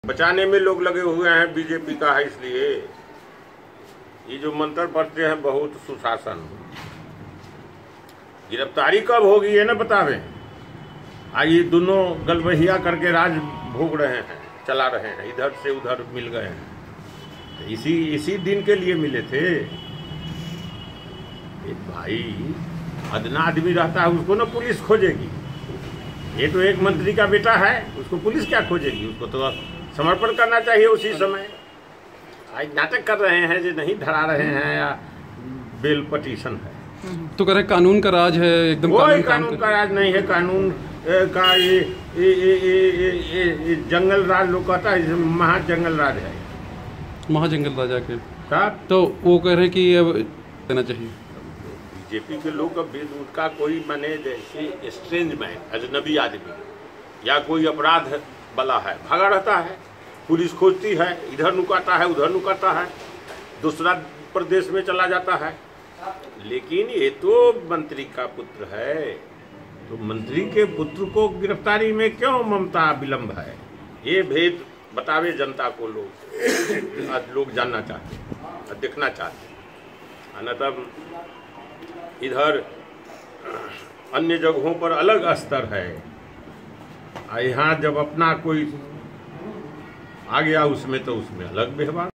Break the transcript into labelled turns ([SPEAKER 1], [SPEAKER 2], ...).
[SPEAKER 1] बचाने में लोग लगे हुए हैं, बीजेपी का है, इसलिए ये जो मंत्र पढ़ते हैं बहुत सुशासन। गिरफ्तारी कब होगी ये ना बतावे। आज ये दोनों गलबहिया करके राज भोग रहे हैं, चला रहे हैं, इधर से उधर मिल गए हैं। तो इसी दिन के लिए मिले थे। एक भाई अदना आदमी रहता है, उसको ना पुलिस खोजेगी। ये तो एक मंत्री का बेटा है, उसको पुलिस क्या खोजेगी? उसको तो समर्पण करना चाहिए उसी समय। आज नाटक कर रहे हैं जो नहीं धरा रहे हैं या बेल पटिशन है।
[SPEAKER 2] तो कह रहे कानून का राज है, एकदम
[SPEAKER 1] कोई कानून का राज नहीं है। कानून का ये जंगल राज लोग कहता है, महाजंगल राज है,
[SPEAKER 2] महाजंगल राजा के
[SPEAKER 1] साहब।
[SPEAKER 2] तो वो कह रहे कि अब देना चाहिए।
[SPEAKER 1] बीजेपी के लोग अब उनका कोई माने जैसे स्ट्रेंज मैन, अजनबी आदमी या कोई अपराध वाला है, भागा रहता है, पुलिस खोजती है, इधर नुकाता है, उधर नुकाता है, दूसरा प्रदेश में चला जाता है। लेकिन ये तो मंत्री का पुत्र है, तो मंत्री के पुत्र को गिरफ्तारी में क्यों ममता विलंब है? ये भेद बतावे जनता को। लोग जानना चाहते हैं, देखना चाहते हैं। न तब इधर अन्य जगहों पर अलग स्तर है, यहाँ जब अपना कोई आ गया उसमें तो उसमें अलग व्यवहार।